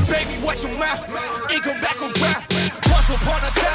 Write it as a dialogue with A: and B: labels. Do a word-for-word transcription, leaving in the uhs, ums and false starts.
A: Baby, watch your mouth. It come back around. Once upon a time.